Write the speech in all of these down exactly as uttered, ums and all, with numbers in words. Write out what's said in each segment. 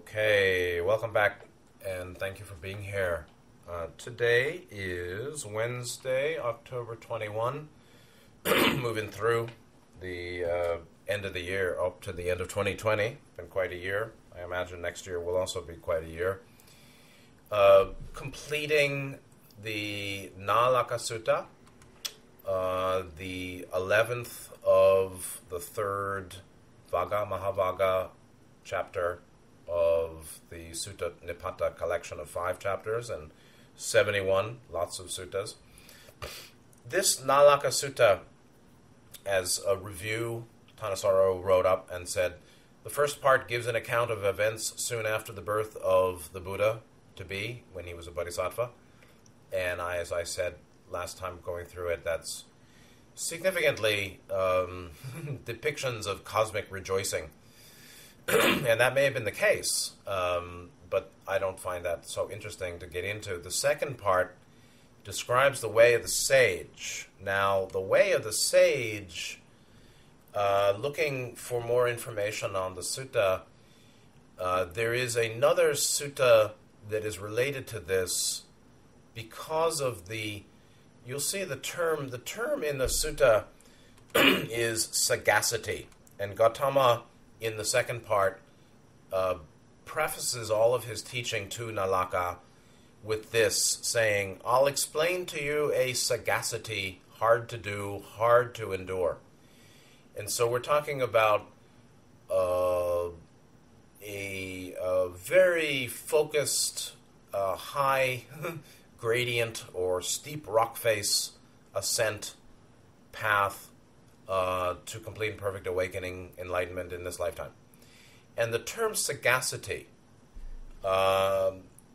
Okay, welcome back, and thank you for being here. Uh, today is Wednesday, October twenty-first, moving through the uh, end of the year up to the end of twenty twenty. Been quite a year. I imagine next year will also be quite a year. Uh, completing the Nalaka Sutta, uh, the eleventh of the third Vaga Mahavaga chapter of the Sutta Nipata collection of five chapters and seventy-one, lots of suttas. This Nalaka Sutta, as a review, Thanissaro wrote up and said, the first part gives an account of events soon after the birth of the Buddha to be, when he was a bodhisattva. And I, as I said last time going through it, that's significantly um, depictions of cosmic rejoicing. And that may have been the case, um, but I don't find that so interesting to get into. The second part describes the way of the sage. Now, the way of the sage, uh, looking for more information on the sutta, uh, there is another sutta that is related to this because of the, you'll see the term, the term in the sutta is sagacity. And Gautama, in the second part, uh, prefaces all of his teaching to Nalaka with this, saying, I'll explain to you a sagacity hard to do, hard to endure. And so we're talking about uh, a, a very focused, uh, high gradient or steep rock face ascent path Uh, to complete and perfect awakening, enlightenment in this lifetime. And the term sagacity uh,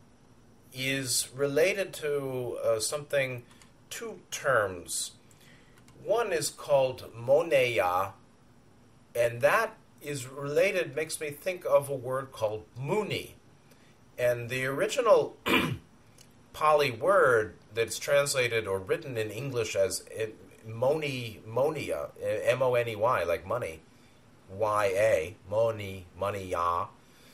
is related to uh, something, two terms. One is called Moneyya, and that is related, makes me think of a word called muni. And the original Pali word that's translated or written in English as it, Moni, Moneyya, M O N E Y, like money, Y A, Moni, Moneyya,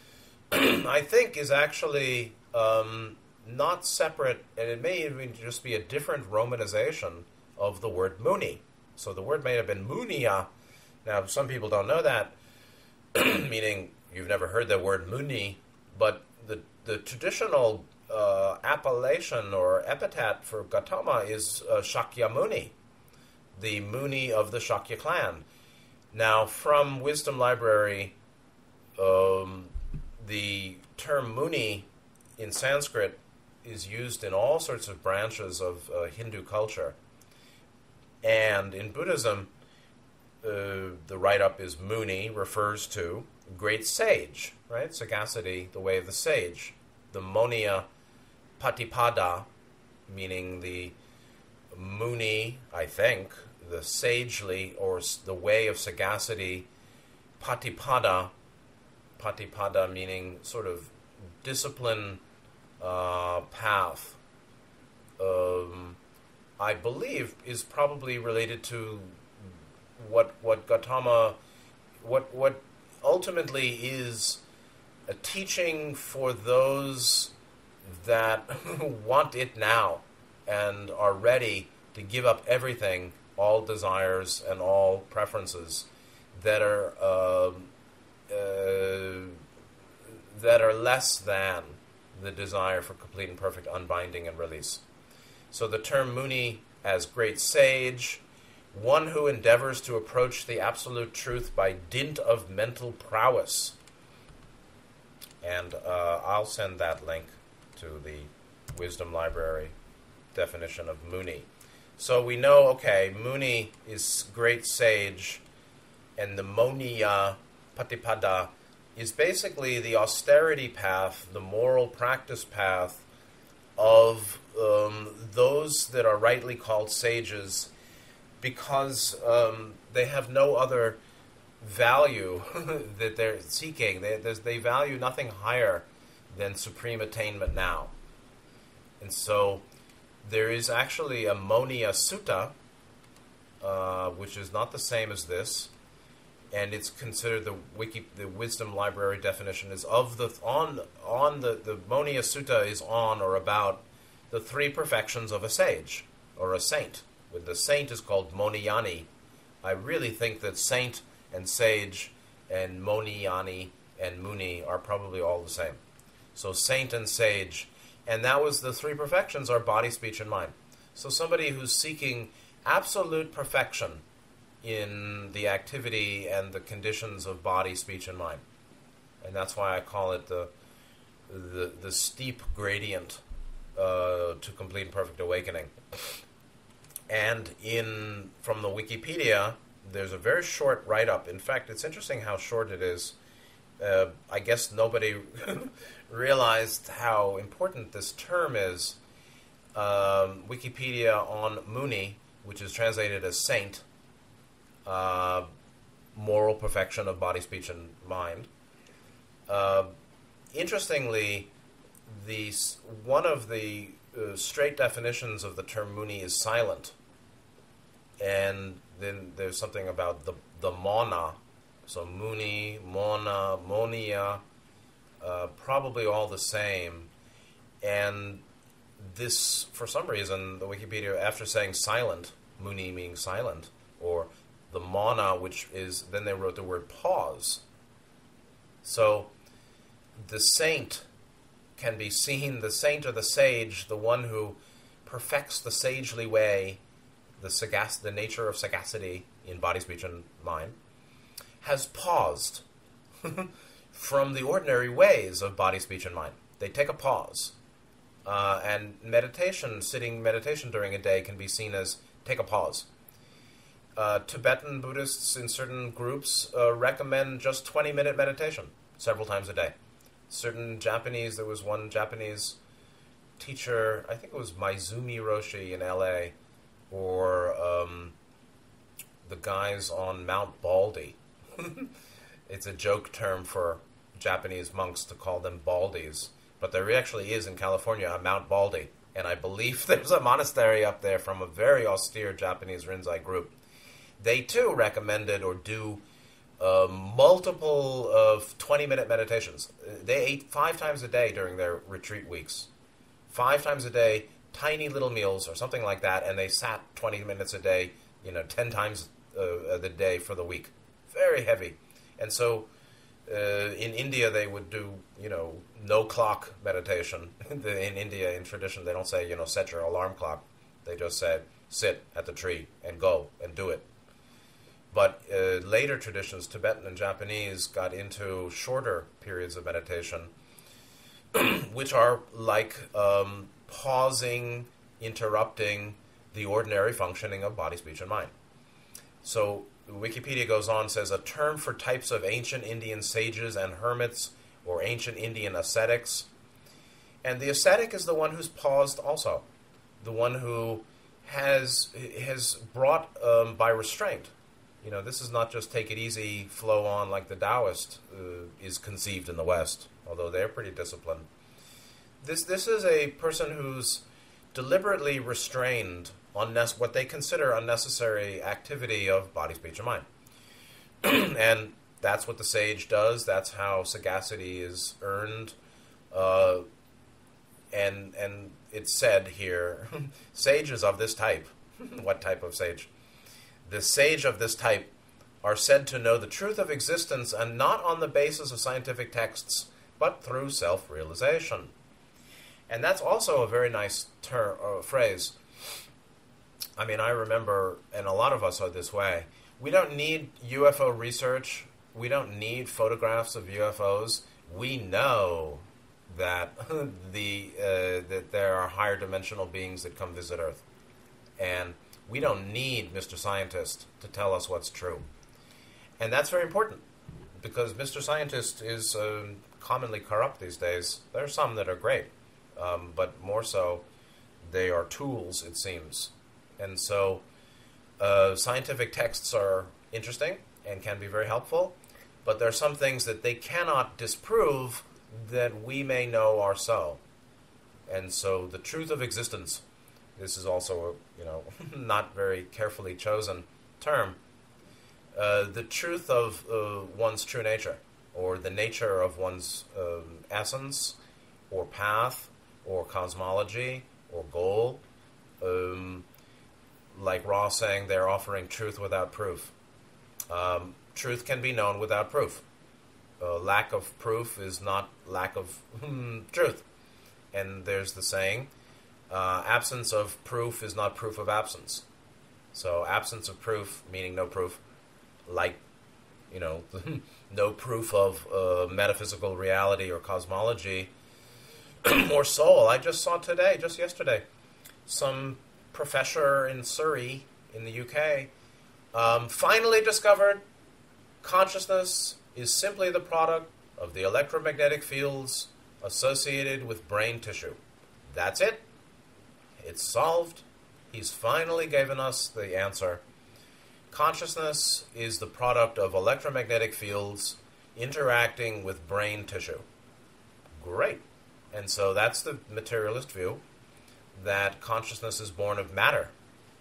I think is actually um, not separate, and it may even just be a different romanization of the word Muni. So the word may have been Moneyya. Now, some people don't know that, meaning you've never heard the word Muni, but the, the traditional uh, appellation or epithet for Gautama is uh, Shakyamuni, the Muni of the Shakya clan. Now, from Wisdom Library, um, the term Muni in Sanskrit is used in all sorts of branches of uh, Hindu culture. And in Buddhism, uh, the write-up is Muni, refers to great sage, right? Sagacity, the way of the sage. The Moneyya Patipada, meaning the Muni, I think, the sagely, or the way of sagacity, Patipada, Patipada meaning sort of discipline uh, path, um, I believe is probably related to what what Gautama, what what ultimately is a teaching for those that want it now and are ready to give up everything, all desires and all preferences that are uh, uh, that are less than the desire for complete and perfect unbinding and release. So the term Muni as great sage, one who endeavors to approach the absolute truth by dint of mental prowess. And uh, I'll send that link to the Wisdom Library definition of Muni. So we know, okay, Muni is great sage, and the Moneyya Patipada is basically the austerity path, the moral practice path of um, those that are rightly called sages, because um, they have no other value that they're seeking. They, they value nothing higher than supreme attainment now. And so there is actually a Moneyya Sutta, uh, which is not the same as this, and it's considered the wiki, the wisdom library definition is of the on on the the Moneyya Sutta is on or about the three perfections of a sage or a saint. With the saint is called Moniyani. I really think that saint and sage and Moniyani and Muni are probably all the same. So saint and sage, and that was the three perfections are body, speech, and mind. So somebody who's seeking absolute perfection in the activity and the conditions of body, speech, and mind. And that's why I call it the the, the steep gradient uh, to complete and perfect awakening. And in from the Wikipedia, there's a very short write-up. In fact, it's interesting how short it is. Uh, I guess nobody realized how important this term is. Um, Wikipedia on Muni, which is translated as saint, uh, moral perfection of body, speech, and mind. Uh, interestingly, the one of the uh, straight definitions of the term Muni is silent, and then there's something about the the Mona. So Muni, Mona, Moneyya, uh, probably all the same. And this, for some reason, the Wikipedia, after saying silent, Muni meaning silent, or the Mona, which is, then they wrote the word pause. So the saint can be seen, the saint or the sage, the one who perfects the sagely way, the sagac- the nature of sagacity in body, speech, and mind, has paused from the ordinary ways of body, speech, and mind. They take a pause. Uh, and meditation, sitting meditation during a day can be seen as take a pause. Uh, Tibetan Buddhists in certain groups uh, recommend just twenty-minute meditation several times a day. Certain Japanese, there was one Japanese teacher, I think it was Maizumi Roshi in L A, or um, the guys on Mount Baldy. It's a joke term for Japanese monks to call them Baldies, but there actually is in California a Mount Baldy, and I believe there's a monastery up there from a very austere Japanese Rinzai group. They too recommended or do uh, multiple of twenty-minute meditations. They ate five times a day during their retreat weeks. Five times a day, tiny little meals or something like that, and they sat twenty minutes a day, you know, ten times uh, the day for the week. Very heavy. And so uh, in India they would do, you know, no clock meditation. In India, in tradition, they don't say, you know, set your alarm clock. They just say, sit at the tree and go and do it. But uh, later traditions, Tibetan and Japanese, got into shorter periods of meditation, which are like um, pausing, interrupting the ordinary functioning of body, speech, and mind. So Wikipedia goes on, says, a term for types of ancient Indian sages and hermits or ancient Indian ascetics. And the ascetic is the one who's paused also, the one who has has brought um, by restraint. You know, this is not just take it easy, flow on like the Taoist uh, is conceived in the West, although they're pretty disciplined. This this is a person who's deliberately restrained on what they consider unnecessary activity of body, speech, and mind. And that's what the sage does. That's how sagacity is earned. Uh, and and it's said here, sages of this type. What type of sage? The sage of this type are said to know the truth of existence, and not on the basis of scientific texts, but through self-realization. And that's also a very nice ter- uh, phrase. I mean, I remember, and a lot of us are this way, we don't need U F O research. We don't need photographs of U F Os. We know that the uh, that there are higher dimensional beings that come visit Earth. And we don't need Mister Scientist to tell us what's true. And that's very important, because Mister Scientist is uh, commonly corrupt these days. There are some that are great, um, but more so, they are tools, it seems. And so uh, scientific texts are interesting and can be very helpful, but there are some things that they cannot disprove that we may know are so. And so the truth of existence, this is also a, you know, not very carefully chosen term. uh, the truth of uh, one's true nature, or the nature of one's um, essence, or path, or cosmology, or goal. Um, like Ra saying, they're offering truth without proof. Um, truth can be known without proof. Uh, lack of proof is not lack of truth. And there's the saying, uh, absence of proof is not proof of absence. So absence of proof, meaning no proof, like, you know, no proof of uh, metaphysical reality or cosmology or soul. I just saw today, just yesterday, some professor in Surrey in the U K um, finally discovered consciousness is simply the product of the electromagnetic fields associated with brain tissue. That's it. It's solved. He's finally given us the answer. Consciousness is the product of electromagnetic fields interacting with brain tissue. Great. And so that's the materialist view, that consciousness is born of matter.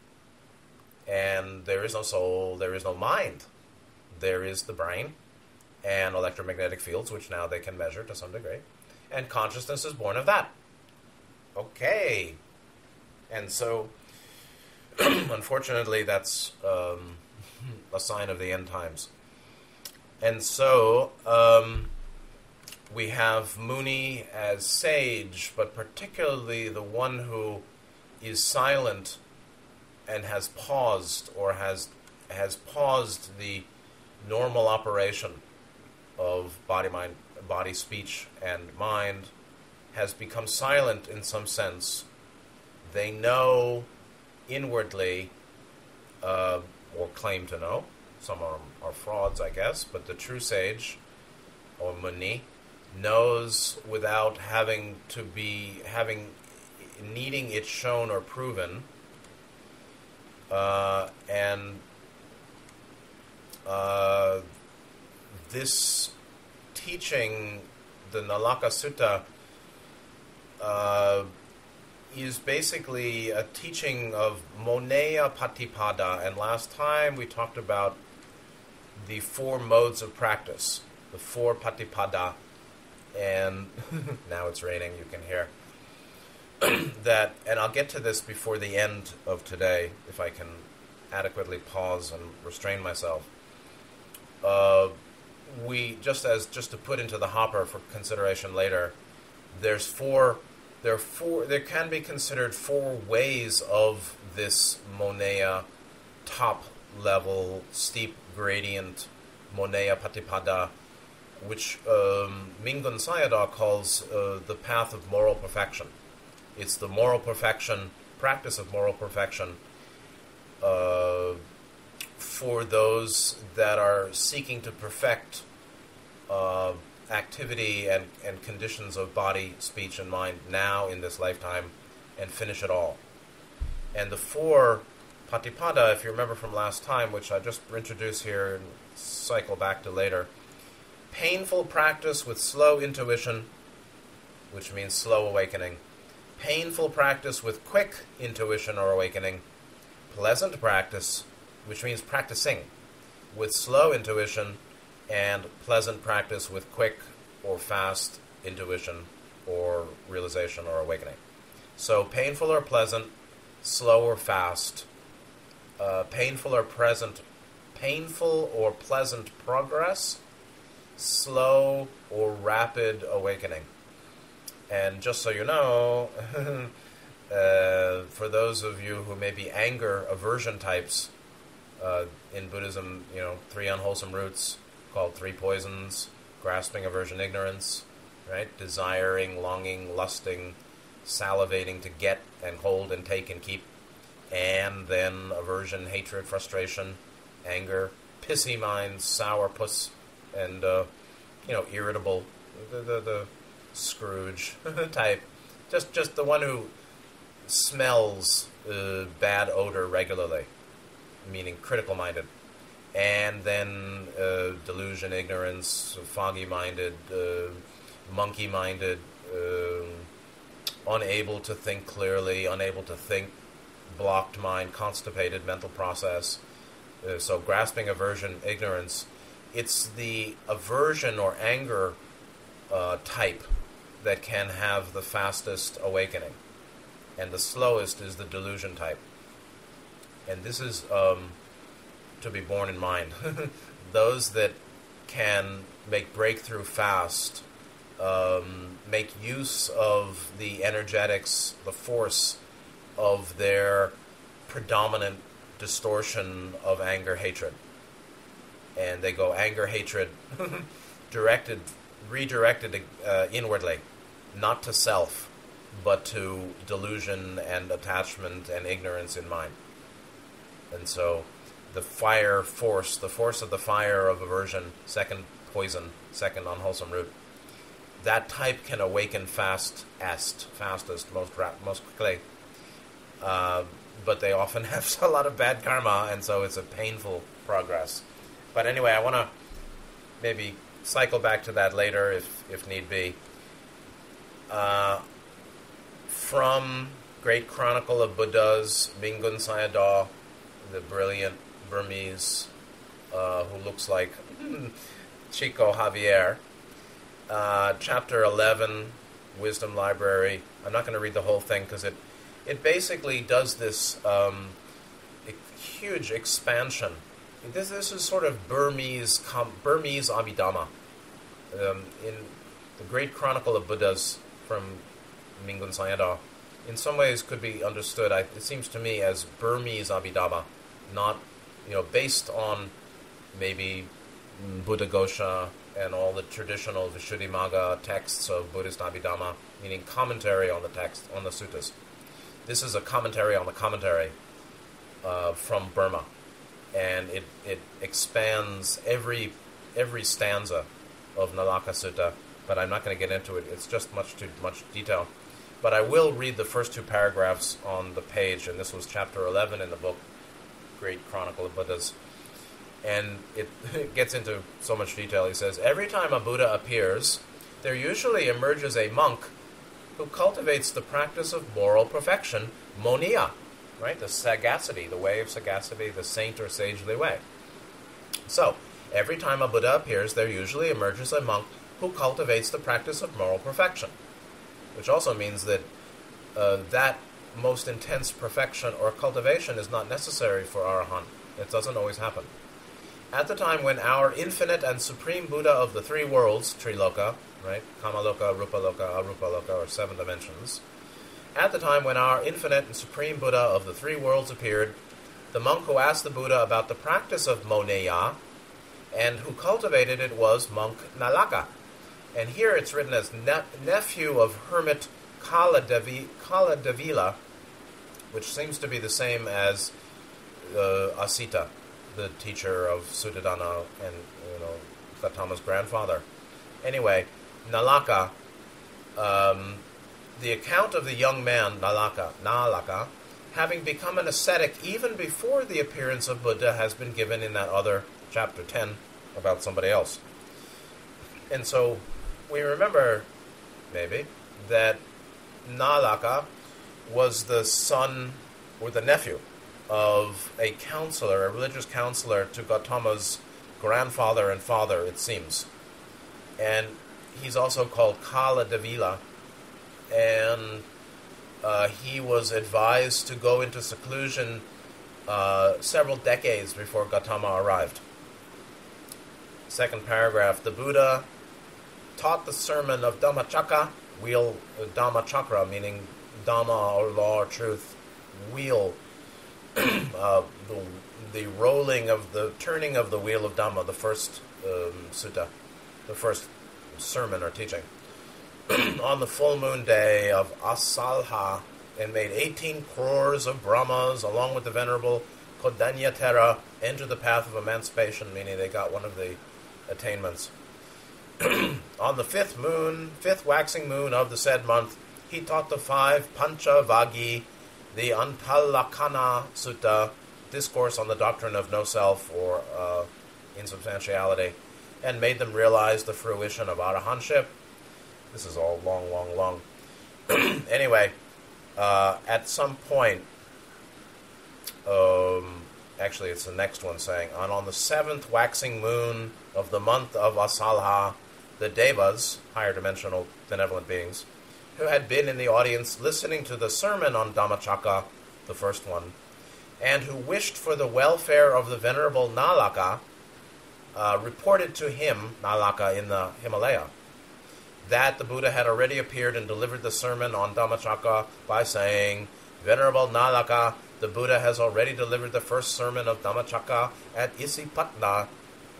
And there is no soul, there is no mind. There is the brain and electromagnetic fields, which now they can measure to some degree. And consciousness is born of that. Okay. And so, unfortunately, that's um, a sign of the end times. And so, um, we have Muni as sage, but particularly the one who is silent and has paused, or has has paused the normal operation of body, mind, body, speech, and mind, has become silent in some sense. They know inwardly, uh, or claim to know. Some are, are frauds, I guess, but the true sage, or Muni, knows without having to be, having, needing it shown or proven, uh, and uh, this teaching, the Nalaka Sutta, uh, is basically a teaching of Moneyya Patipada, and last time we talked about the four modes of practice, the four Patipada, and now it's raining, you can hear that, and I'll get to this before the end of today, if I can adequately pause and restrain myself. Uh, we, just as, just to put into the hopper for consideration later, there's four, there are four, there can be considered four ways of this Moneyya, top level, steep gradient, Moneyya Patipada, which um, Mingun Sayadaw calls uh, the path of moral perfection. It's the moral perfection, practice of moral perfection uh, for those that are seeking to perfect uh, activity and, and conditions of body, speech, and mind now in this lifetime, and finish it all. And the four Patipada, if you remember from last time, which I just introduce here and cycle back to later: painful practice with slow intuition, which means slow awakening; painful practice with quick intuition or awakening; pleasant practice, which means practicing with slow intuition; and pleasant practice with quick or fast intuition or realization or awakening. So painful or pleasant, slow or fast, uh, painful or present, painful or pleasant progress, slow or rapid awakening. And just so you know, uh, for those of you who may be anger aversion types, uh, in Buddhism, you know, three unwholesome roots called three poisons: grasping, aversion, ignorance, right? Desiring, longing, lusting, salivating to get and hold and take and keep, and then aversion, hatred, frustration, anger, pissy mind, sour puss, and uh, you know, irritable, the the, the Scrooge type, just just the one who smells uh, bad odor regularly, meaning critical-minded, and then uh, delusion, ignorance, foggy-minded, uh, monkey-minded, uh, unable to think clearly, unable to think, blocked mind, constipated mental process, Uh, so grasping, aversion, ignorance, it's the aversion or anger uh, type that can have the fastest awakening. And the slowest is the delusion type. And this is um, to be borne in mind. Those that can make breakthrough fast, um, make use of the energetics, the force of their predominant distortion of anger, hatred. And they go anger, hatred, directed, redirected uh, inwardly, not to self, but to delusion and attachment and ignorance in mind. And so the fire force, the force of the fire of aversion, second poison, second unwholesome root, that type can awaken fastest, fastest, most ra- most quickly. Uh, but they often have a lot of bad karma, and so it's a painful progress. But anyway, I want to maybe cycle back to that later if, if need be. Uh, from Great Chronicle of Buddhas, Mingun Sayadaw, the brilliant Burmese uh, who looks like Chico Javier, uh, chapter eleven, Wisdom Library. I'm not going to read the whole thing because it, it basically does this um, huge expansion. This, this is sort of Burmese com, Burmese Abhidhamma. Um, in the Great Chronicle of Buddhas from Mingun Sayadaw, in some ways could be understood, I, it seems to me, as Burmese Abhidhamma, not, you know, based on maybe Buddha Gosha and all the traditional Visuddhimagga texts of Buddhist Abhidhamma, meaning commentary on the text, on the suttas. This is a commentary on the commentary uh, from Burma. And it, it expands every every stanza of Nalaka Sutta, but I'm not going to get into it. It's just much too much detail. But I will read the first two paragraphs on the page, and this was chapter eleven in the book, Great Chronicle of Buddhas. And it, it gets into so much detail. He says, every time a Buddha appears, there usually emerges a monk who cultivates the practice of moral perfection, Moneyya. Right, the sagacity, the way of sagacity, the saint or sagely way. So, every time a Buddha appears, there usually emerges a monk who cultivates the practice of moral perfection, which also means that uh, that most intense perfection or cultivation is not necessary for Arahant. It doesn't always happen. At the time when our infinite and supreme Buddha of the three worlds, Triloka, right, Kamaloka, Rupaloka, Arupaloka, or seven dimensions, at the time when our infinite and supreme Buddha of the three worlds appeared, the monk who asked the Buddha about the practice of Moneyya and who cultivated it was monk Nalaka. And here it's written as ne- nephew of hermit Kaladevi- Kaladevila, which seems to be the same as uh, Asita, the teacher of Suddhodana and, you know, Gautama's grandfather. Anyway, Nalaka, um, the account of the young man, Nalaka, Nalaka, having become an ascetic even before the appearance of Buddha has been given in that other chapter ten about somebody else. And so we remember, maybe, that Nalaka was the son or the nephew of a counselor, a religious counselor to Gautama's grandfather and father, it seems. And he's also called Kaladevila. And uh, he was advised to go into seclusion uh, several decades before Gautama arrived. Second paragraph, the Buddha taught the sermon of Dhammacakra, wheel, uh, Dhammacakra, meaning Dhamma or law or truth, wheel, uh, the, the rolling of the, turning of the wheel of Dhamma, the first um, sutta, the first sermon or teaching. On the full moon day of Asalha, and made eighteen crores of Brahmas, along with the venerable Kodanyatera, enter the path of emancipation, meaning they got one of the attainments. On the fifth moon, fifth waxing moon of the said month, he taught the five Panchavagi, the Antalakana Sutta, discourse on the doctrine of no self or uh, insubstantiality, and made them realize the fruition of arahantship. This is all long, long, long. Anyway, uh, at some point, um, actually it's the next one saying, and on the seventh waxing moon of the month of Asalha, the Devas, higher dimensional benevolent beings, who had been in the audience listening to the sermon on Dhammacakka, the first one, and who wished for the welfare of the Venerable Nalaka, uh, reported to him, Nalaka in the Himalaya, that the Buddha had already appeared and delivered the sermon on Dhammacakka by saying, Venerable Nalaka, the Buddha has already delivered the first sermon of Dhammacakka at Isipatna,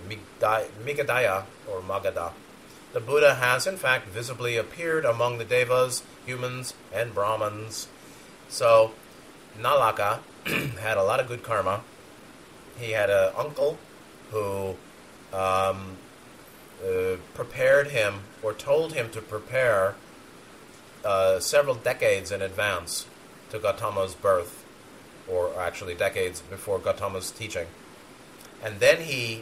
Migadaya, or Magadha. The Buddha has, in fact, visibly appeared among the Devas, humans, and Brahmins. So, Nalaka had a lot of good karma. He had an uncle who um, uh, prepared him, or told him to prepare uh, several decades in advance to Gautama's birth, or actually decades before Gautama's teaching. And then he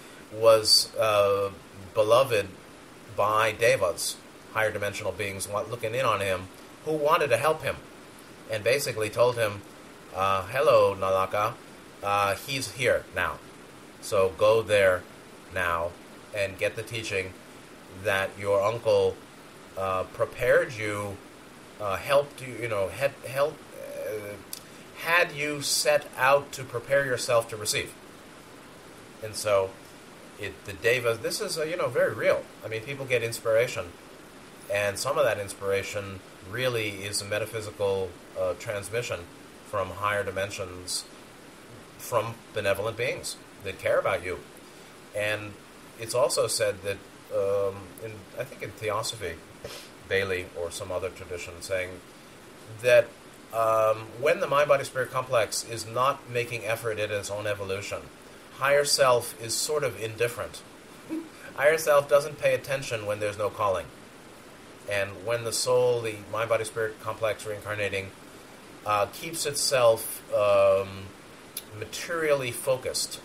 was uh, beloved by Devas, higher dimensional beings looking in on him, who wanted to help him, and basically told him, uh, hello, Nalaka, uh, he's here now. So go there now and get the teaching that your uncle uh, prepared you, uh, helped you, you know, had, help, uh, had you set out to prepare yourself to receive. And so It, the Devas, this is, uh, you know, very real. I mean, people get inspiration, and some of that inspiration really is a metaphysical uh, transmission from higher dimensions, from benevolent beings that care about you. And it's also said that, um, in I think in Theosophy, Bailey or some other tradition, saying that um, when the mind-body-spirit complex is not making effort in its own evolution, higher self is sort of indifferent. Higher self doesn't pay attention when there's no calling. And when the soul, the mind-body-spirit complex reincarnating, uh, keeps itself um, materially focused,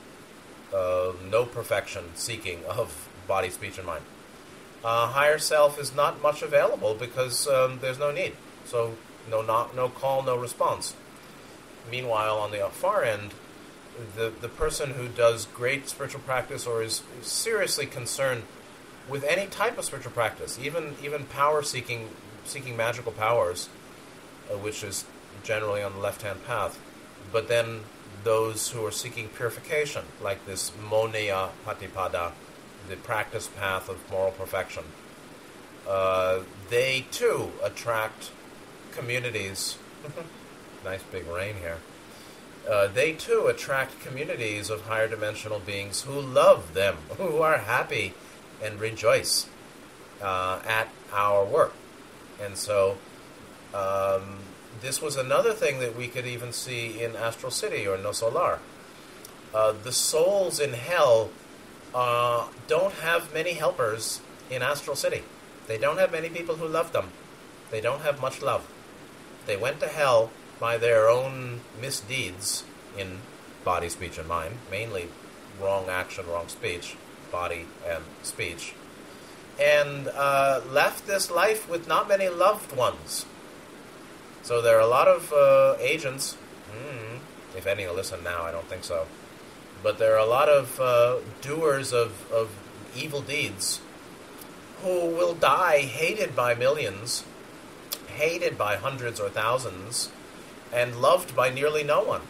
uh, no perfection seeking of body, speech, and mind, uh, higher self is not much available because um, there's no need. So no, not, no call, no response. Meanwhile, on the far end, The, the person who does great spiritual practice or is seriously concerned with any type of spiritual practice, even even power seeking, seeking magical powers, uh, which is generally on the left-hand path, but then those who are seeking purification, like this Moneyya Patipada, the practice path of moral perfection, uh, they too attract communities. Nice big rain here. Uh, they too attract communities of higher dimensional beings who love them, who are happy and rejoice uh, at our work. And so um, this was another thing that we could even see in Astral City or No Solar. Uh, the souls in hell uh, don't have many helpers in Astral City. They don't have many people who love them. They don't have much love. They went to hell by their own misdeeds in body, speech, and mind, mainly wrong action, wrong speech, body and speech, and uh, left this life with not many loved ones. So there are a lot of uh, agents, mm, if any will listen now, I don't think so, but there are a lot of uh, doers of, of evil deeds who will die hated by millions, hated by hundreds or thousands, and loved by nearly no one.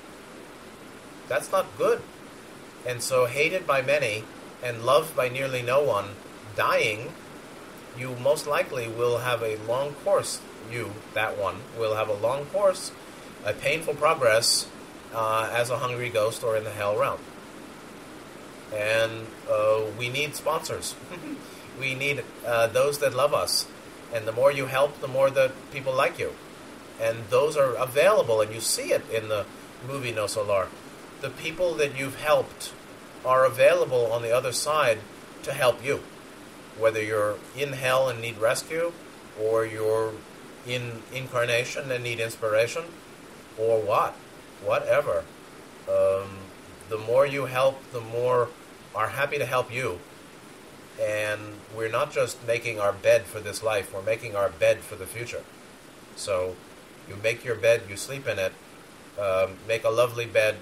That's not good. And so hated by many and loved by nearly no one, dying, you most likely will have a long course, you, that one, will have a long course, a painful progress uh, as a hungry ghost or in the hell realm. And uh, we need sponsors. We need uh, those that love us. And the more you help, the more that people like you. And those are available, and you see it in the movie No Solar. The people that you've helped are available on the other side to help you. Whether you're in hell and need rescue, or you're in incarnation and need inspiration, or what, whatever. Um, the more you help, the more are happy to help you. And we're not just making our bed for this life, we're making our bed for the future. So you make your bed, you sleep in it, um, make a lovely bed,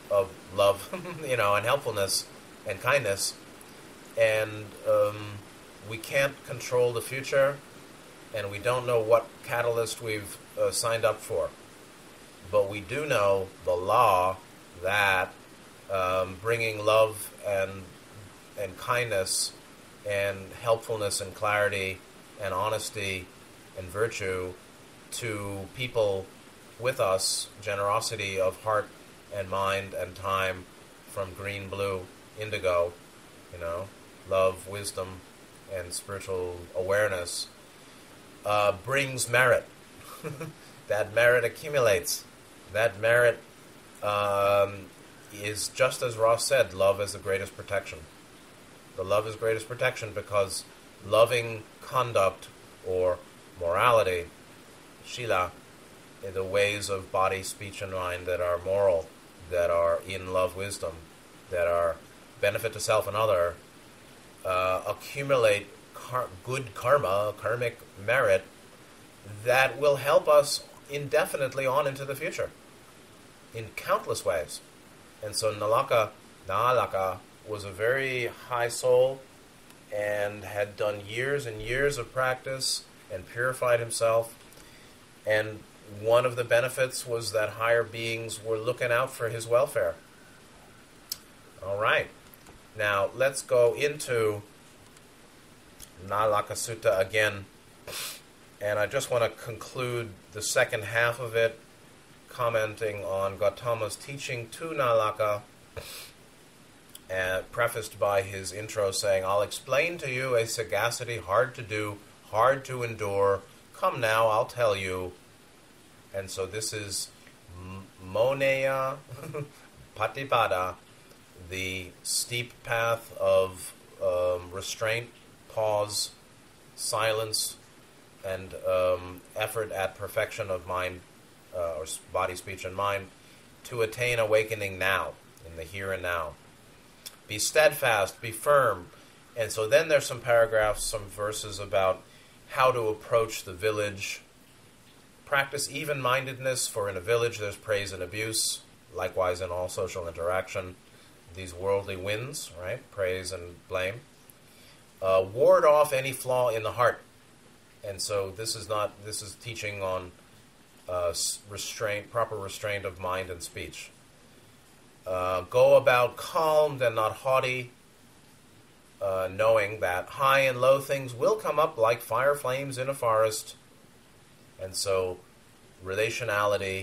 of love, you know, and helpfulness and kindness. And um, we can't control the future, and we don't know what catalyst we've uh, signed up for. But we do know the law that um, bringing love and and kindness and helpfulness and clarity and honesty and virtue to people with us, generosity of heart and mind and time from green, blue, indigo, you know, love, wisdom, and spiritual awareness, uh, brings merit. That merit accumulates. That merit um, is, just as Ross said, love is the greatest protection. The love is greatest protection because loving conduct or morality, shila, the ways of body, speech, and mind that are moral, that are in love, wisdom, that are benefit to self and other, uh, accumulate car- good karma, karmic merit, that will help us indefinitely on into the future in countless ways. And so Nalaka, Nalaka was a very high soul and had done years and years of practice and purified himself. And one of the benefits was that higher beings were looking out for his welfare. All right. Now, let's go into Nalaka Sutta again. And I just want to conclude the second half of it, commenting on Gautama's teaching to Nalaka, and prefaced by his intro saying, I'll explain to you a sagacity hard to do, hard to endure. Come now, I'll tell you. And so this is Moneyya Patipada, the steep path of um, restraint, pause, silence, and um, effort at perfection of mind, uh, or body, speech, and mind, to attain awakening now, in the here and now. Be steadfast, be firm. And so then there's some paragraphs, some verses about how to approach the village. Practice even-mindedness, for in a village there's praise and abuse. Likewise in all social interaction, these worldly winds, right? Praise and blame. Uh, ward off any flaw in the heart. And so this is not, this is teaching on uh, restraint, proper restraint of mind and speech. Uh, go about calmed and not haughty, uh, knowing that high and low things will come up like fire flames in a forest. And so relationality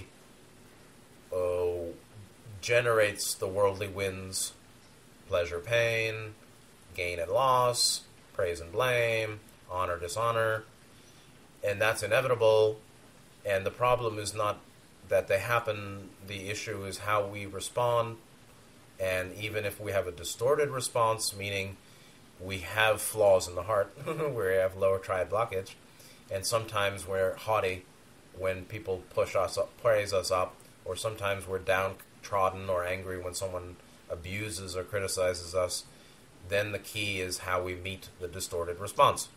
uh, generates the worldly winds, pleasure, pain, gain and loss, praise and blame, honor, dishonor. And that's inevitable. And the problem is not that they happen, the issue is how we respond. And even if we have a distorted response, meaning we have flaws in the heart, where we have lower triad blockage, and sometimes we're haughty when people push us up, praise us up, or sometimes we're downtrodden or angry when someone abuses or criticizes us, then the key is how we meet the distorted response.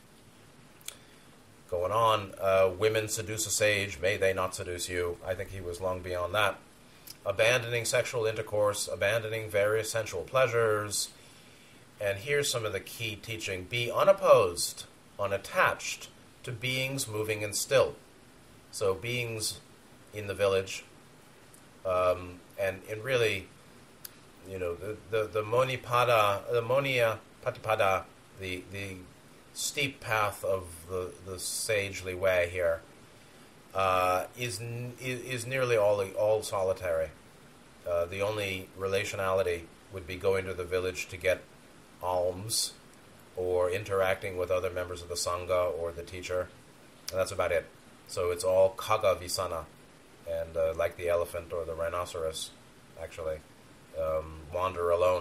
Going on, uh, women seduce a sage, may they not seduce you. I think he was long beyond that. Abandoning sexual intercourse, abandoning various sensual pleasures. And here's some of the key teaching. Be unopposed, unattached to beings moving and still. So beings in the village, um, and, and really, you know, the, the, the Monipada, the Moneyya Patipada, the, the steep path of the, the sagely way here, uh, is, is is nearly all all solitary. Uh, the only relationality would be going to the village to get alms, or interacting with other members of the sangha or the teacher, and that's about it. So it's all kaga visana, and uh, like the elephant or the rhinoceros, actually, um, wander alone.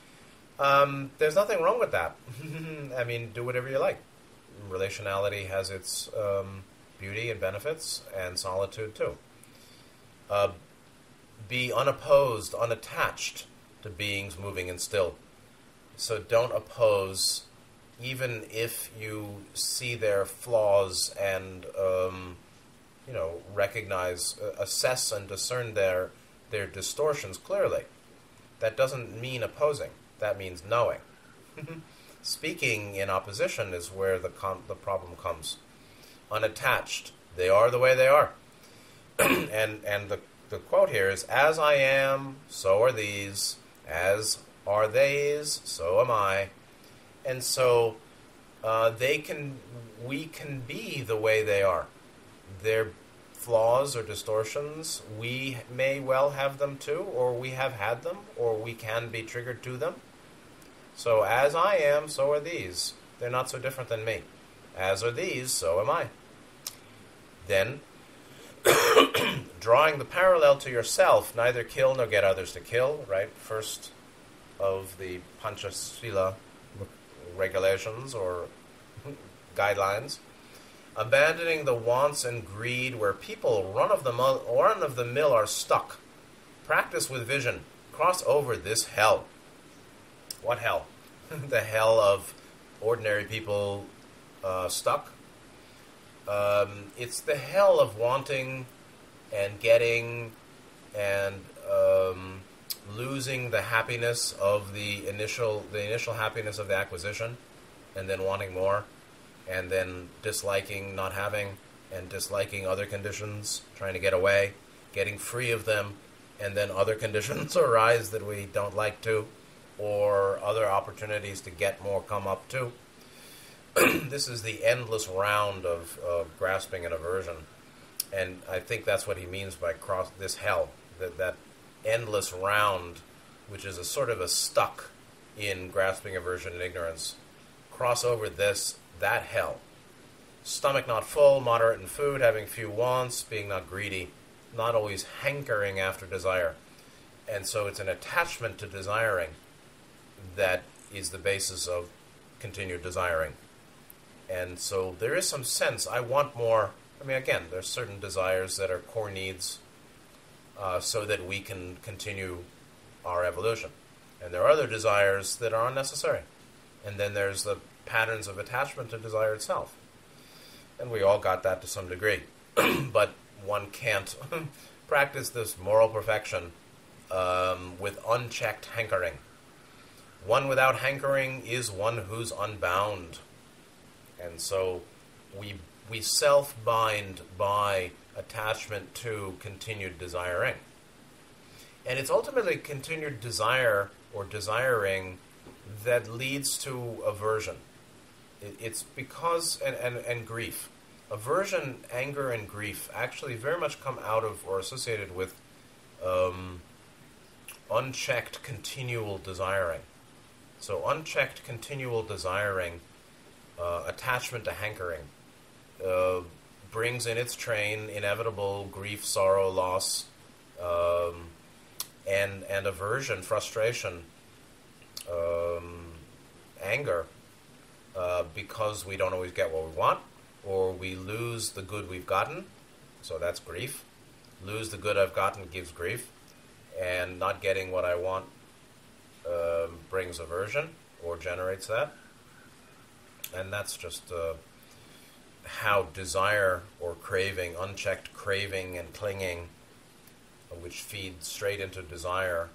Um, there's nothing wrong with that. I mean, do whatever you like. Relationality has its um, beauty and benefits, and solitude too. Uh, be unopposed, unattached to beings moving and still. So don't oppose, even if you see their flaws and, um, you know, recognize, uh, assess and discern their their distortions clearly. That doesn't mean opposing. That means knowing. Speaking in opposition is where the con- the problem comes. Unattached. They are the way they are. and and the, the quote here is, as I am, so are these. As are theys, so am I. And so uh, they can, we can be the way they are. Their flaws or distortions, we may well have them too, or we have had them, or we can be triggered to them. So as I am, so are these. They're not so different than me. As are these, so am I. Then, drawing the parallel to yourself, neither kill nor get others to kill, right? First of the Panchasila regulations or guidelines. Abandoning the wants and greed where people run of the mill, run of the mill are stuck. Practice with vision. Cross over this hell. What hell? The hell of ordinary people uh, stuck. Um, it's the hell of wanting and getting and um, losing the happiness of the initial the initial happiness of the acquisition, and then wanting more, and then disliking not having, and disliking other conditions, trying to get away, getting free of them, and then other conditions arise that we don't like to, or other opportunities to get more come up too. This is the endless round of uh, grasping and aversion. And I think that's what he means by cross this hell, that, that endless round, which is a sort of a stuck in grasping, aversion, and ignorance. Cross over this, that hell. Stomach not full, moderate in food, having few wants, being not greedy, not always hankering after desire. And so it's an attachment to desiring that is the basis of continued desiring. And so there is some sense, I want more. I mean, again, there's certain desires that are core needs uh, so that we can continue our evolution. And there are other desires that are unnecessary. And then there's the patterns of attachment to desire itself. And we all got that to some degree. But one can't practice this moral perfection um, with unchecked hankering. One without hankering is one who's unbound. And so we we self-bind by attachment to continued desiring. And it's ultimately continued desire or desiring that leads to aversion. It, it's because, and, and, and grief. Aversion, anger, and grief actually very much come out of or associated with um, unchecked continual desiring. So unchecked continual desiring, uh, attachment to hankering, uh, brings in its train inevitable grief, sorrow, loss, um, and and aversion, frustration, um, anger, uh, because we don't always get what we want, or we lose the good we've gotten, so that's grief. Lose the good I've gotten gives grief, and not getting what I want uh, brings aversion, or generates that. And that's just uh, how desire or craving, unchecked craving and clinging, which feed straight into desire,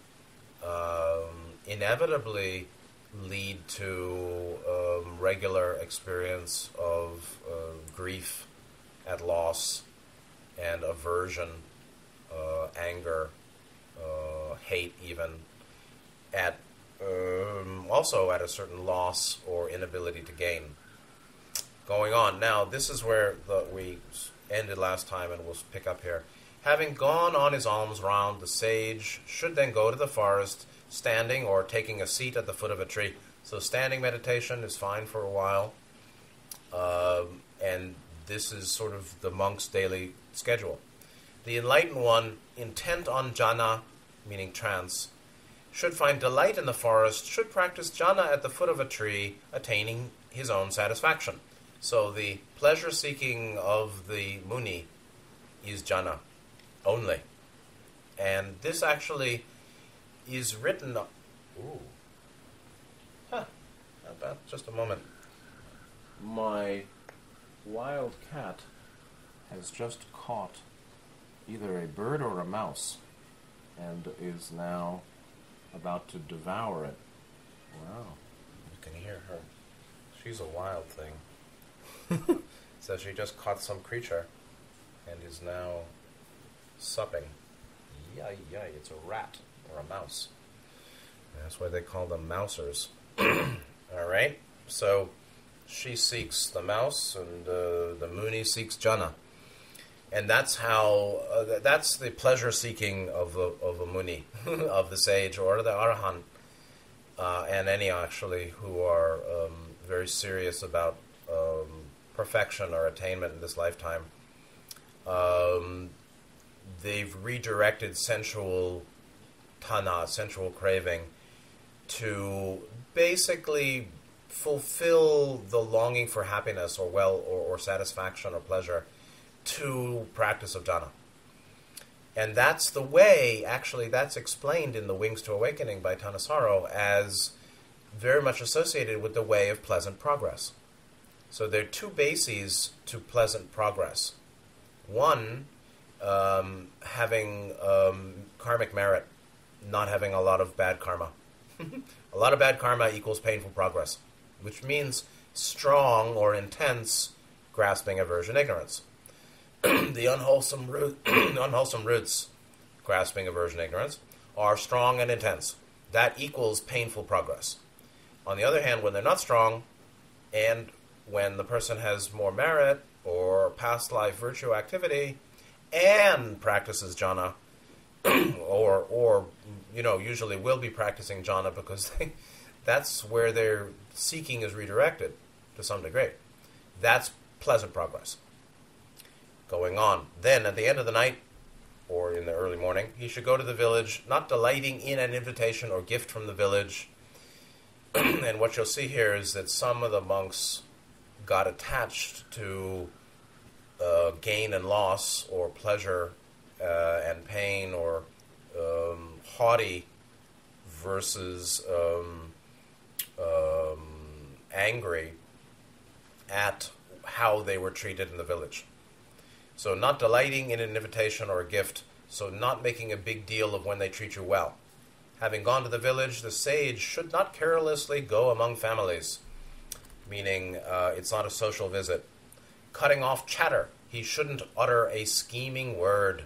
um, inevitably lead to um, regular experience of uh, grief at loss and aversion, uh, anger, uh, hate even, at um, also at a certain loss or inability to gain. Going on. Now, this is where the, we ended last time, and we'll pick up here. Having gone on his alms round, the sage should then go to the forest, standing or taking a seat at the foot of a tree. So standing meditation is fine for a while, um, and this is sort of the monk's daily schedule. The enlightened one, intent on jhana, meaning trance, should find delight in the forest, should practice jhana at the foot of a tree, attaining his own satisfaction. So the pleasure-seeking of the muni is jhana only. And this actually is written... Ooh. Huh. Not bad. Just a moment. My wild cat has just caught either a bird or a mouse and is now about to devour it. Wow. You can hear her. She's a wild thing. So she just caught some creature and is now supping. Yay, yay, it's a rat or a mouse. That's why they call them mousers. All right, so she seeks the mouse, and uh, the Muni seeks jhana, and that's how uh, th- that's the pleasure seeking of a, of a Muni, of the sage or the Arahant, uh, and any actually who are um, very serious about um, perfection or attainment in this lifetime. Um, they've redirected sensual tana, sensual craving, to basically fulfill the longing for happiness or well or, or satisfaction or pleasure to practice of jhana. And that's the way, actually, that's explained in the Wings to Awakening by Thanissaro as very much associated with the way of pleasant progress. So there are two bases to pleasant progress. One, um, having um, karmic merit, not having a lot of bad karma. A lot of bad karma equals painful progress, which means strong or intense grasping, aversion, ignorance. The unwholesome root, unwholesome roots, grasping, aversion, ignorance, are strong and intense. That equals painful progress. On the other hand, when they're not strong, and when the person has more merit or past life virtue activity, and practices jhana, or or you know usually will be practicing jhana because they, that's where their seeking is redirected to some degree. That's pleasant progress. Going on. Then at the end of the night, or in the early morning, he should go to the village, not delighting in an invitation or gift from the village. And what you'll see here is that some of the monks got attached to uh, gain and loss, or pleasure Uh, and pain, or um, haughty versus um, um, angry at how they were treated in the village. So not delighting in an invitation or a gift, so not making a big deal of when they treat you well. Having gone to the village, the sage should not carelessly go among families, meaning uh, it's not a social visit. Cutting off chatter. He shouldn't utter a scheming word.